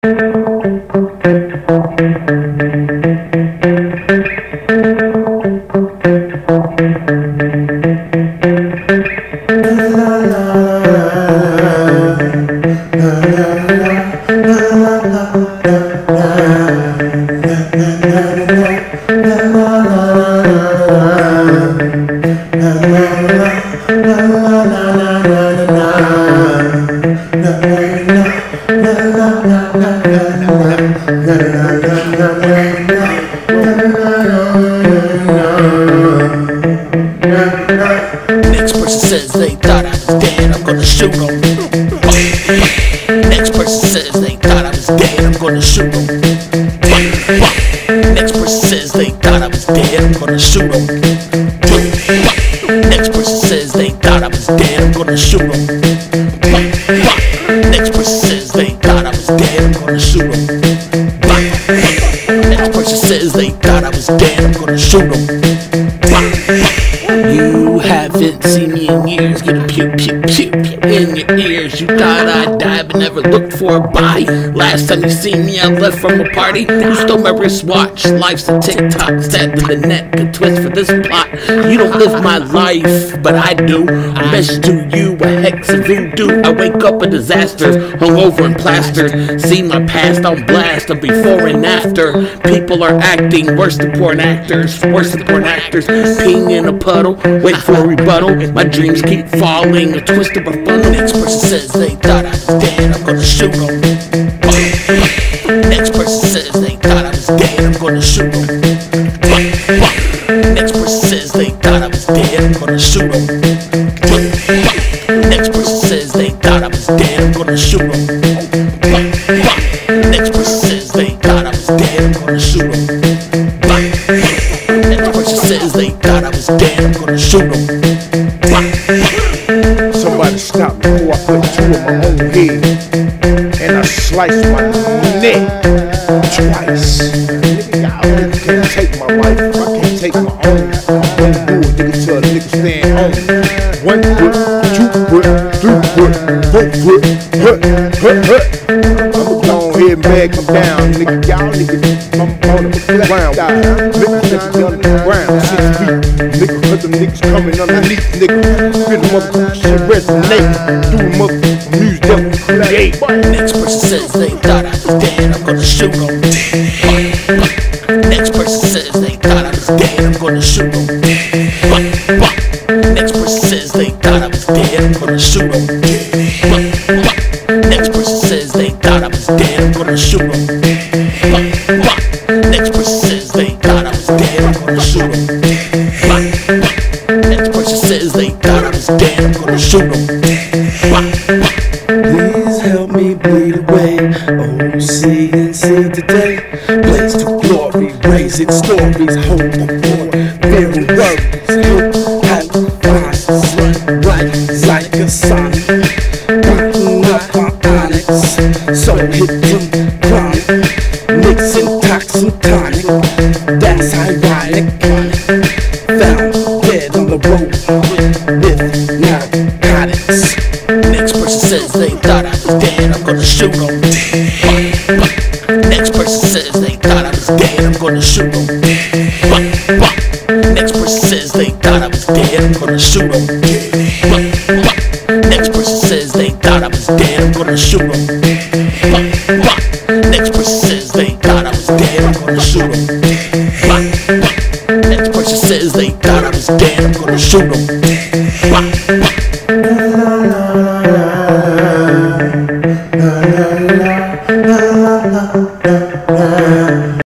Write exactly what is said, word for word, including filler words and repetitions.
Next person says they thought I was dead, I'm gonna shoot them. Next person says they thought I was dead, I'm gonna shoot them. Next person says they thought I was dead, I'm gonna shoot them. Next person says they thought I was dead, I'm gonna shoot them. Next person says they thought I was dead, I'm gonna shoot them. Next person says they thought I was dead, I'm gonna shoot them. You haven't seen me in years, get a pew pew pew pew in your ears. You thought I'd die but never looked for a body. Last time you seen me I left from a party. You stole my wristwatch, life's a tick-tock. Stabbed in the neck, a twist for this plot. You don't live my life, but I do. I message to you a hex of voodoo. I wake up in disasters, hungover and plastered. See my past on blast, a before and after. People are acting worse than porn actors, worse than porn actors. Peeing in a puddle, wait for a rebuttal. My dreams keep falling, a twist of a funnel. Next person says they thought I was dead, I'm gonna shoot them. Next person says they thought I was dead, I'm gonna shoot them. Next person says they thought I was dead, I'm gonna shoot them. Next person says they thought I was dead, I'm gonna shoot them. Next person says they thought I was dead, I'm gonna shoot them. Next person says they thought I was dead, I'm gonna shoot them. Somebody stop me before I put two in my own head. And I slice my neck twice. Nigga, y'all niggas can't take my life. I can't take my own. I'm gonna do it, nigga, till a nigga stand home. One foot, two foot, three foot, four foot, hut, hut, hut. I'ma go ahead and bag them down, nigga. Y'all niggas, I'm on the ground. Niggas niggas on the ground, six feet. Nigga, cause them niggas coming underneath, nigga. Feel the motherfucking shit resonate. Do the motherfucking music that we create. Next person says they thought I was dead, I'm gonna shoot them. Next person says they thought I was dead, I'm gonna shoot them. Next person says they thought I was dead, I'm gonna shoot them. Next person says they thought I was dead, I'm gonna shoot them. Next person says they thought I was dead, I'm gonna shoot them. Next person says they thought I was dead, I'm gonna shoot them. Please help me bleed away. Oh, see and see today. Blaze to glory, raise its stories. Hope before fear and worries. Hope how flies right like a sonic. Rotten up my onyx. So hit them chronic. Mixing toxin tonic. That's ironic. Found dead on the road with narcotics. Next person says they thought I was dead, I'm gonna shoot them. Next person says they thought I was dead, I'm gonna shoot them. Next person says they thought I was dead, I'm gonna shoot them. Next person says they thought I was dead, I'm gonna shoot them. Next person says they thought I was dead, I'm gonna shoot them. Next person says they thought I was dead, I'm gonna shoot them.